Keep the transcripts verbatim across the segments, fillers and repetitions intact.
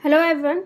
Hello everyone,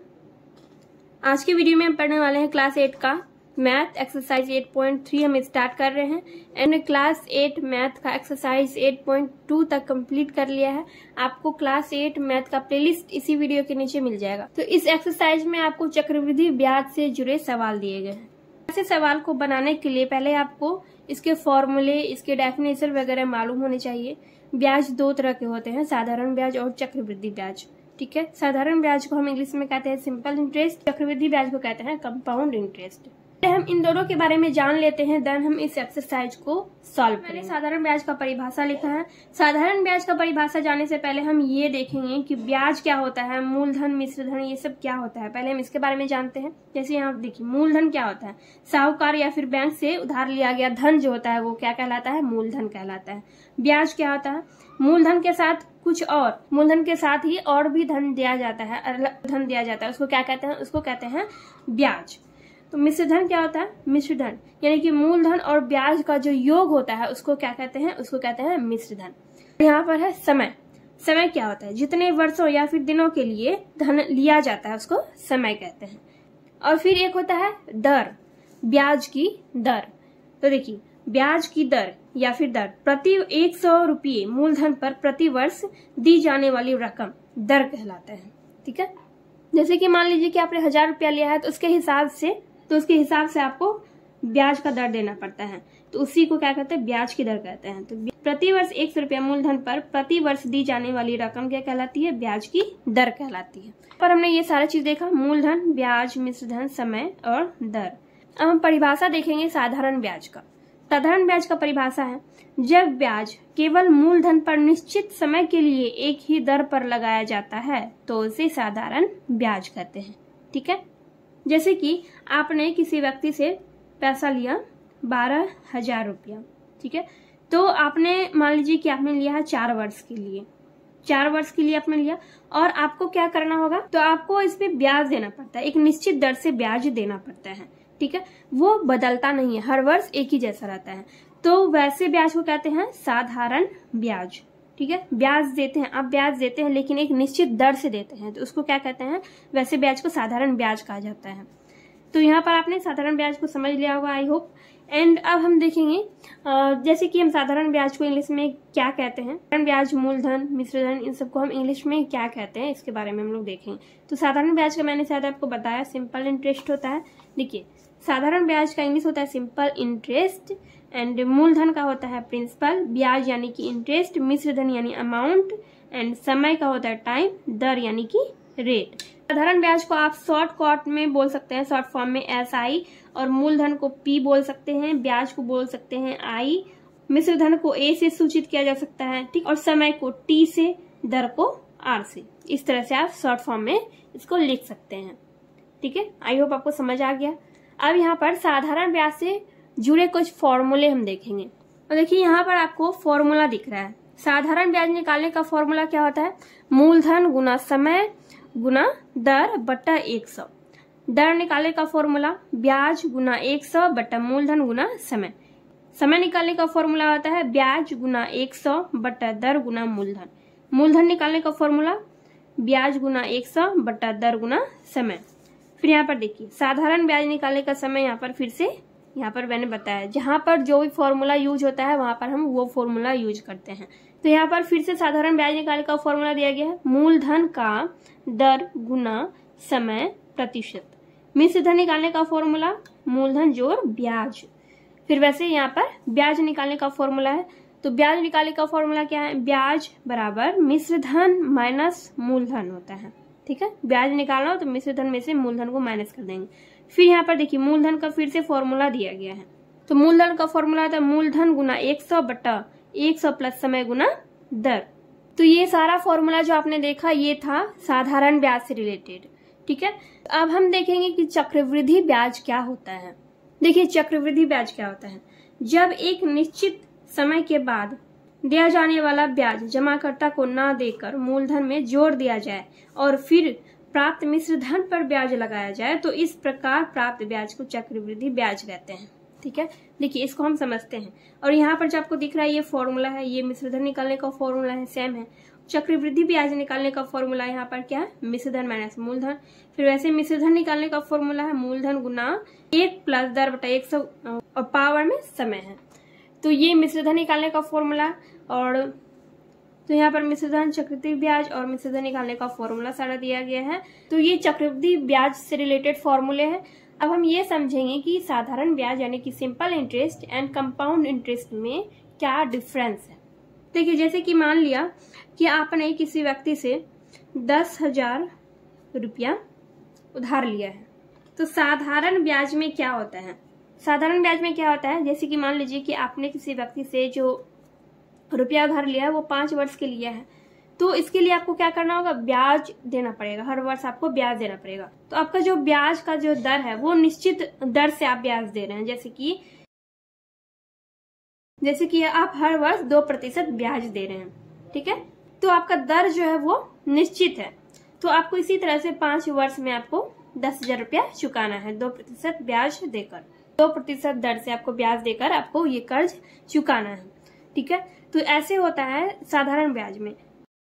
आज की video में हम पढ़ने वाले हैं क्लास एट का math exercise eight point three हम स्टार्ट कर रहे हैं। एंड क्लास एट मैथ का एक्सरसाइज एट पॉइंट टू तक कंप्लीट कर लिया है। आपको क्लास एट मैथ का प्लेलिस्ट इसी वीडियो के नीचे मिल जाएगा। तो इस एक्सरसाइज में आपको चक्रवृद्धि ब्याज से जुड़े सवाल दिए गए हैं। ऐसे सवाल को बनाने के लिए पहले आपको इसके फॉर्मूले, इसके डेफिनेशन वगैरह मालूम होने चाहिए। ब्याज दो तरह के होते हैं, साधारण ब्याज और चक्रवृद्धि ब्याज। ठीक है, साधारण ब्याज को हम इंग्लिश में कहते हैं सिंपल इंटरेस्ट, चक्रवृद्धि ब्याज को कहते हैं कंपाउंड इंटरेस्ट। हम इन दोनों के बारे में जान लेते हैं, देन हम इस एक्सरसाइज को सॉल्व करेंगे। साधारण ब्याज का परिभाषा लिखा है। साधारण ब्याज का परिभाषा जानने से पहले हम ये देखेंगे कि ब्याज क्या होता है, मूलधन, मिश्रधन, ये सब क्या होता है। पहले हम इसके बारे में जानते हैं। जैसे यहाँ देखिए, मूलधन क्या होता है, साहूकार या फिर बैंक से उधार लिया गया धन जो होता है वो क्या कहलाता है, मूलधन कहलाता है। ब्याज क्या होता है, मूलधन के साथ कुछ और, मूलधन के साथ ही और भी धन दिया जाता है, धन दिया जाता है, उसको क्या कहते हैं, उसको कहते हैं ब्याज। तो मिश्रधन क्या होता है, मिश्रधन यानी कि मूलधन और ब्याज का जो योग होता है उसको क्या कहते हैं, उसको कहते हैं मिश्रधन। यहाँ पर है समय। समय क्या होता है, जितने वर्षों या फिर दिनों के लिए धन लिया जाता है उसको समय कहते हैं। और फिर एक होता है दर, ब्याज की दर। तो देखिए, ब्याज की दर या फिर दर प्रति एक सौ रुपये मूलधन पर प्रति वर्ष दी जाने वाली रकम दर कहलाता है। ठीक है, जैसे कि मान लीजिए कि आपने हजार रुपया लिया है तो उसके हिसाब से तो उसके हिसाब से आपको ब्याज का दर देना पड़ता है, तो उसी को क्या कहते हैं, ब्याज की दर कहते हैं। तो प्रति वर्ष एक सौ रुपया मूलधन पर प्रति वर्ष दी जाने वाली रकम क्या कहलाती है, ब्याज की दर कहलाती है। पर हमने ये सारा चीज देखा, मूलधन, ब्याज, मिश्रधन, समय और दर। अब हम परिभाषा देखेंगे साधारण ब्याज का। साधारण ब्याज का परिभाषा है, जब ब्याज केवल मूलधन पर निश्चित समय के लिए एक ही दर पर लगाया जाता है तो उसे साधारण ब्याज कहते हैं। ठीक है, जैसे कि आपने किसी व्यक्ति से पैसा लिया बारह हजार रुपया। ठीक है, तो आपने मान लीजिए कि आपने लिया है चार वर्ष के लिए, चार वर्ष के लिए आपने लिया और आपको क्या करना होगा, तो आपको इस पे ब्याज देना पड़ता है, एक निश्चित दर से ब्याज देना पड़ता है। ठीक है, वो बदलता नहीं है, हर वर्ष एक ही जैसा रहता है। तो वैसे ब्याज को कहते हैं साधारण ब्याज। ठीक है, ब्याज देते हैं, आप ब्याज देते हैं लेकिन एक निश्चित दर से देते हैं, तो उसको क्या कहते हैं, वैसे ब्याज को साधारण ब्याज कहा जाता है। तो यहाँ पर आपने साधारण ब्याज को समझ लिया होगा, आई होप। एंड अब हम देखेंगे जैसे कि हम साधारण ब्याज को इंग्लिश में क्या कहते हैं, साधारण ब्याज, मूलधन, मिश्रधन, इन सबको हम इंग्लिश में क्या कहते हैं इसके बारे में हम लोग देखेंगे। तो साधारण ब्याज का मैंने शायद आपको बताया सिंपल इंटरेस्ट होता है। देखिए, साधारण ब्याज का इंग्लिश होता है सिंपल इंटरेस्ट, एंड मूलधन का होता है प्रिंसिपल, ब्याज यानी कि इंटरेस्ट, मिश्रधन यानी अमाउंट, एंड समय का होता है टाइम, दर यानी कि रेट। साधारण ब्याज को आप शॉर्ट कट में बोल सकते हैं, शॉर्ट फॉर्म में एस आई, और मूलधन को पी बोल सकते हैं, ब्याज को बोल सकते हैं आई, मिश्रधन को ए से सूचित किया जा सकता है, ठीक, और समय को टी से, दर को आर से। इस तरह से आप शॉर्ट फॉर्म में इसको लिख सकते हैं। ठीक है, आई होप आपको समझ आ गया। अब यहाँ पर साधारण ब्याज से जुड़े कुछ फॉर्मूले हम देखेंगे। और देखिए, यहाँ पर आपको फॉर्मूला दिख रहा है। साधारण ब्याज निकालने का फॉर्मूला क्या होता है, मूलधन गुना समय गुना दर बट्टा एक सौ। दर निकालने का फॉर्मूला ब्याज गुना एक सौ बट्टा मूलधन गुना समय। समय निकालने का फॉर्मूला होता है ब्याज गुना एक सौ बट्टा दर गुना मूलधन। मूलधन निकालने का फॉर्मूला ब्याज गुना एक सौ बट्टा दर गुना समय। फिर यहाँ पर देखिए, साधारण ब्याज निकालने का समय यहाँ पर फिर से यहाँ पर मैंने बताया, जहां पर जो भी फॉर्मूला यूज होता है वहां पर हम वो फॉर्मूला यूज करते हैं। तो यहाँ पर फिर से साधारण ब्याज निकालने का फॉर्मूला दिया गया है, मूलधन का दर गुना समय प्रतिशत। मिश्रधन निकालने का फॉर्मूला मूलधन जोड़ ब्याज। फिर वैसे यहाँ पर ब्याज निकालने का फॉर्मूला है, तो ब्याज निकालने का फॉर्मूला क्या है, ब्याज बराबर मिश्रधन माइनस मूलधन होता है। ठीक है, ब्याज निकालना हो तो मिश्रधन में से मूलधन को माइनस कर देंगे। फिर यहाँ पर देखिए, मूलधन का फिर से फॉर्मूला दिया गया है, तो मूलधन का फॉर्मूला था मूलधन गुना एक सौ बट्टा एक सौ प्लस समय गुना दर। तो ये सारा फॉर्मूला जो आपने देखा ये था साधारण ब्याज से रिलेटेड। ठीक है, अब हम देखेंगे कि चक्रवृद्धि ब्याज क्या होता है। देखिए, चक्रवृद्धि ब्याज क्या होता है, जब एक निश्चित समय के बाद दिया जाने वाला ब्याज जमाकर्ता को न देकर मूलधन में जोड़ दिया जाए और फिर प्राप्त मिश्रधन पर ब्याज लगाया जाए तो इस प्रकार प्राप्त ब्याज को चक्रवृद्धि ब्याज कहते हैं। ठीक है, देखिए इसको हम समझते हैं। और यहाँ पर जो आपको दिख रहा है ये फॉर्मूला है, ये मिश्रधन निकालने का फॉर्मूला है, सेम है। चक्रवृद्धि ब्याज निकालने का फॉर्मूला यहाँ पर क्या है, मिश्र धन माइनस मूलधन। फिर वैसे मिश्र धन निकालने का फॉर्मूला है मूलधन गुना एक प्लस दर बटा एक सौ और पावर में समय है। तो ये मिश्र धन निकालने का फॉर्मूला, और तो यहाँ पर मिश्र धन, चक्रवृद्धि ब्याज और मिश्र धन निकालने का फॉर्मूला सारा दिया गया है। तो ये चक्रवृद्धि ब्याज से रिलेटेड फॉर्मूले हैं। अब हम ये समझेंगे कि साधारण ब्याज यानी कि simple interest and compound interest में क्या डिफरेंस है। देखिए, जैसे कि मान लिया कि आपने किसी व्यक्ति से दस हजार रुपया उधार लिया है, तो साधारण ब्याज में क्या होता है, साधारण ब्याज में क्या होता है, जैसे कि मान लीजिए कि आपने किसी व्यक्ति से जो रुपया उधार लिया है वो पांच वर्ष के लिए है, तो इसके लिए आपको क्या करना होगा, ब्याज देना पड़ेगा, हर वर्ष आपको ब्याज देना पड़ेगा। तो आपका जो ब्याज का जो दर है वो निश्चित दर से आप ब्याज दे रहे हैं, जैसे कि जैसे कि आप हर वर्ष दो प्रतिशत ब्याज दे रहे हैं, ठीक है। तो आपका दर जो है वो निश्चित है, तो आपको इसी तरह से पांच वर्ष में आपको दस हजार रुपया चुकाना है, दो प्रतिशत ब्याज देकर, दो प्रतिशत दर से आपको ब्याज देकर आपको ये कर्ज चुकाना है, ठीक है। तो ऐसे होता है साधारण ब्याज में।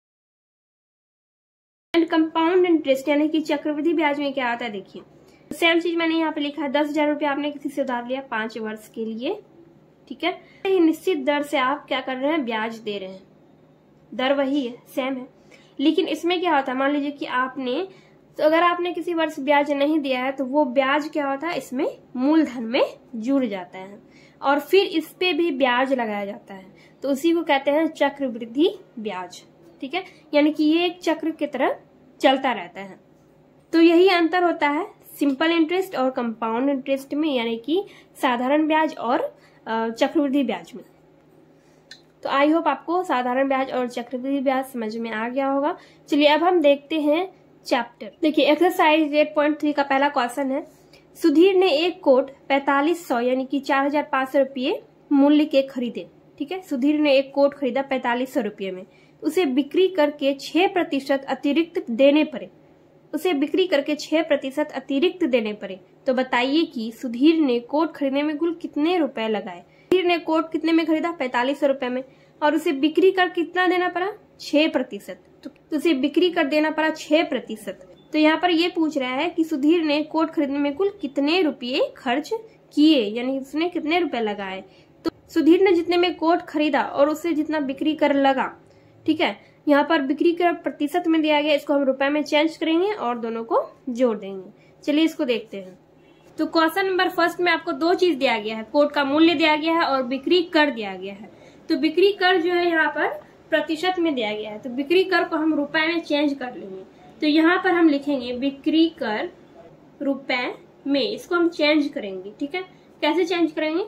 एंड कंपाउंड इंटरेस्ट यानी कि चक्रवृद्धि ब्याज में क्या आता है, देखिए सेम चीज मैंने यहाँ पे लिखा है, दस हजार रुपया आपने किसी से उधार लिया पांच वर्ष के लिए, ठीक है। निश्चित दर से आप क्या कर रहे हैं, ब्याज दे रहे हैं, दर वही है, सेम है। लेकिन इसमें क्या होता है, मान लीजिए कि आपने, तो अगर आपने किसी वर्ष ब्याज नहीं दिया है तो वो ब्याज क्या होता है, इसमें मूलधन में जुड़ जाता है और फिर इस पे भी ब्याज लगाया जाता है, तो उसी को कहते हैं चक्रवृद्धि ब्याज, ठीक है। यानी कि ये एक चक्र की तरह चलता रहता है। तो यही अंतर होता है सिंपल इंटरेस्ट और कंपाउंड इंटरेस्ट में, यानी कि साधारण ब्याज और चक्रवृद्धि ब्याज में। तो आई होप आपको साधारण ब्याज और चक्रवृद्धि ब्याज समझ में आ गया होगा। चलिए अब हम देखते हैं चैप्टर। देखिए एक्सरसाइज आठ पॉइंट तीन का पहला क्वेश्चन है, सुधीर ने एक कोट पैंतालीस सौ यानी कि चार हजार पांच सौ रुपये मूल्य के खरीदे, ठीक है। सुधीर ने एक कोट खरीदा पैंतालीस सौ रुपये में, उसे बिक्री करके छह प्रतिशत अतिरिक्त देने पड़े उसे बिक्री करके छह प्रतिशत अतिरिक्त देने पड़े तो बताइए कि सुधीर ने कोट खरीदने में कुल कितने रुपए लगाए। सुधीर ने कोट कितने में खरीदा, पैंतालीस सौ रुपए में, और उसे बिक्री कर कितना देना पड़ा, छह प्रतिशत। तो उसे बिक्री कर देना पड़ा छह प्रतिशत। तो यहाँ पर ये पूछ रहा है कि सुधीर ने कोट खरीदने में कुल कितने रुपये खर्च किए, यानी उसने कितने रुपए लगाए। तो सुधीर ने जितने में कोट खरीदा और उसे जितना बिक्री कर लगा, ठीक है। यहाँ पर बिक्री कर प्रतिशत में दिया गया, इसको हम रुपए में चेंज करेंगे और दोनों को जोड़ देंगे। चलिए इसको देखते हैं। तो क्वेश्चन नंबर फर्स्ट में आपको दो चीज दिया गया है, कोट का मूल्य दिया गया है और बिक्री कर दिया गया है। तो बिक्री कर जो है यहाँ पर प्रतिशत में दिया गया है, तो बिक्री कर को हम रुपए में चेंज कर लेंगे। तो यहाँ पर हम लिखेंगे बिक्री कर रुपए में, इसको हम चेंज करेंगे, ठीक है। कैसे चेंज करेंगे,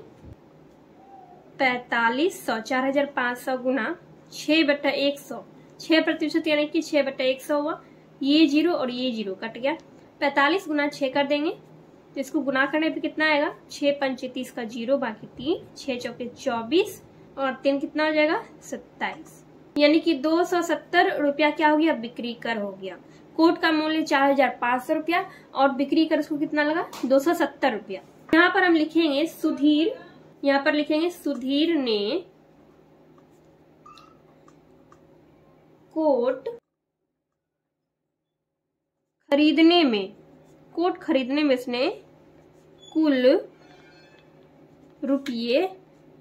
पैतालीस सौ चार हजार पांच सौ गुना छह बट्टा एक सौ, छह प्रतिशत यानी कि छह बट्टा एक सौ हुआ, ये जीरो और ये जीरो कट गया, पैतालीस गुना छह कर देंगे तो इसको गुना करने पे कितना आएगा, छह पंचे तीस का जीरो बाकी तीन, छह चौके चौबीस और तीन कितना हो जाएगा, सत्ताईस, यानी कि दो सौ सत्तर रुपया क्या हो गया, बिक्री कर हो गया। कोट का मूल्य चार हजार पांच सौ रुपया और बिक्री कर उसको कितना लगा, दो सौ सत्तर रुपया। यहाँ पर हम लिखेंगे सुधीर, यहाँ पर लिखेंगे सुधीर ने कोट खरीदने में, कोट खरीदने में इसने कुल रुपये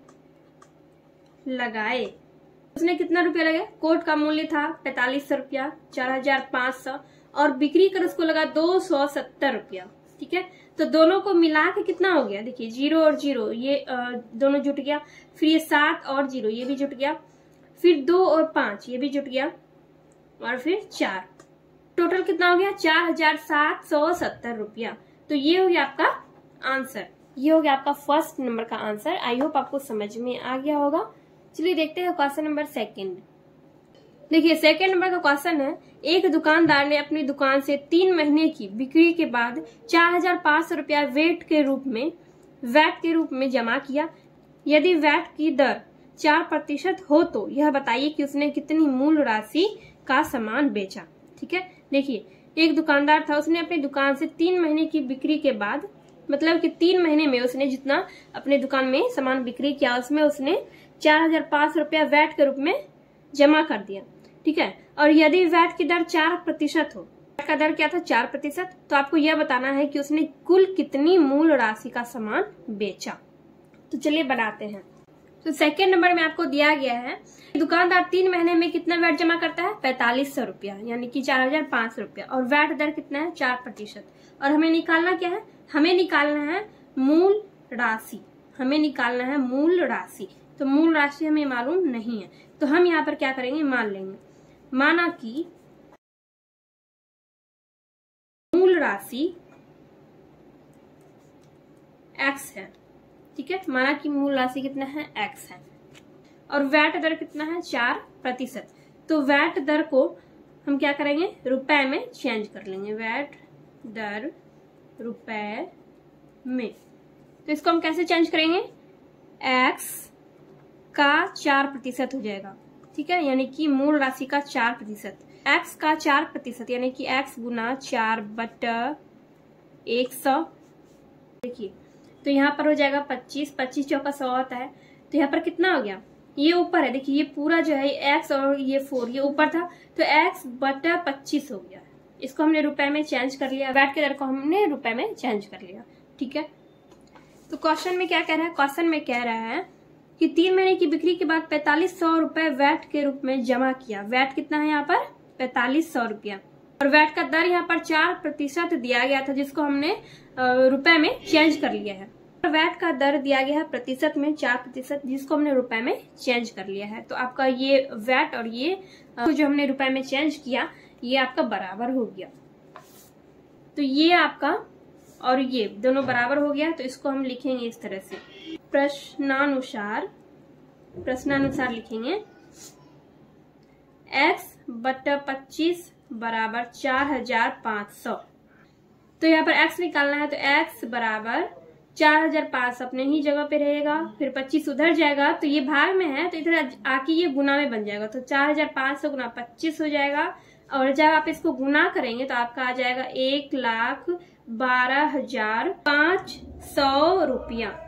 लगाए। उसने कितना रुपया लगाया, कोट का मूल्य था पैंतालीस सौ रुपया, चार हजार पांच सौ और बिक्री कर उसको लगा दो सौ सत्तर रुपया, ठीक है। तो दोनों को मिला के कितना हो गया, देखिए जीरो और जीरो ये आ, दोनों जुट गया, फिर ये सात और जीरो ये भी जुट गया, फिर दो और पांच ये भी जुट गया और फिर चार, टोटल कितना हो गया, चार हजार सात सौ सत्तर रुपया। तो ये हो गया आपका आंसर, ये हो गया आपका फर्स्ट नंबर का आंसर। आई होप आपको समझ में आ गया होगा। चलिए देखते हैं क्वेश्चन नंबर सेकंड। देखिए सेकंड नंबर का क्वेश्चन है, एक दुकानदार ने अपनी दुकान से तीन महीने की बिक्री के बाद चार हजार पांच सौ रुपया वेट के रूप में वैट के रूप में जमा किया। यदि वैट की दर चार प्रतिशत हो तो यह बताइए कि उसने कितनी मूल राशि का सामान बेचा, ठीक है। देखिए एक दुकानदार था, उसने अपनी दुकान से तीन महीने की बिक्री के बाद, मतलब कि तीन महीने में उसने जितना अपने दुकान में सामान बिक्री किया उसमें उसने चार हजार पांच सौ रुपया वैट के रूप में जमा कर दिया, ठीक है। और यदि वैट की दर चार प्रतिशत हो, वैट का दर क्या था, चार प्रतिशत, तो आपको यह बताना है कि उसने कुल कितनी मूल राशि का सामान बेचा। तो चलिए बनाते हैं। तो सेकेंड नंबर में आपको दिया गया है दुकानदार तीन महीने में कितना वैट जमा करता है, पैंतालीस सौ रुपया, यानी कि चार हजार पांच सौ रुपया, और वैट दर कितना है, चार प्रतिशत। और हमें निकालना क्या है, हमें निकालना है मूल राशि, हमें निकालना है मूल राशि। तो मूल राशि हमें मालूम नहीं है, तो हम यहाँ पर क्या करेंगे, मान लेंगे। माना कि मूल राशि एक्स है, ठीक है। माना कि मूल राशि कितना है, एक्स है, और वैट दर कितना है, चार प्रतिशत। तो वैट दर को हम क्या करेंगे, रुपए में चेंज कर लेंगे, वैट दर रुपए में। तो इसको हम कैसे चेंज करेंगे, एक्स का चार प्रतिशत हो जाएगा, ठीक है, यानी कि मूल राशि का चार प्रतिशत, एक्स का चार प्रतिशत यानी कि एक्स गुना चार बटा एक सौ। देखिए तो यहाँ पर हो जाएगा पच्चीस, पच्चीस चौका सौ होता है, तो यहाँ पर कितना हो गया, ये ऊपर है, देखिए ये पूरा जो है एक्स और ये फोर, ये ऊपर था, तो एक्स बटा पच्चीस हो गया। इसको हमने रुपए में चेंज कर लिया, वैट के दर को हमने रुपए में चेंज कर लिया, ठीक है। तो क्वेश्चन में क्या कह रहा है, क्वेश्चन में कह रहा है कि तीन महीने की बिक्री के बाद पैंतालीस सौ रुपए वैट के रूप में जमा किया। वैट कितना है यहाँ पर, पैंतालीस सौ रुपया, और वैट का दर यहाँ पर चार प्रतिशत दिया गया था, जिसको हमने रुपए में चेंज कर लिया है। वैट का दर दिया गया है प्रतिशत में चार प्रतिशत, जिसको हमने रुपए में चेंज कर लिया है। तो आपका ये वैट और ये जो हमने रुपए में चेंज किया, ये आपका बराबर हो गया। तो ये आपका और ये दोनों बराबर हो गया, तो इसको हम लिखेंगे इस तरह से, प्रश्नानुसार, प्रश्नानुसार लिखेंगे x बटा पच्चीस बराबर चार हजार पांच सौ। तो यहाँ पर x निकालना है, तो x बराबर चार हजार पांच सौ अपने ही जगह पे रहेगा, फिर पच्चीस उधर जाएगा, तो ये भाग में है तो इधर आके ये गुना में बन जाएगा, तो चार हजार पांच सौ गुना पच्चीस हो जाएगा, और जब आप इसको गुना करेंगे तो आपका आ जाएगा एक लाख बारह हजार पांच सौ रुपया।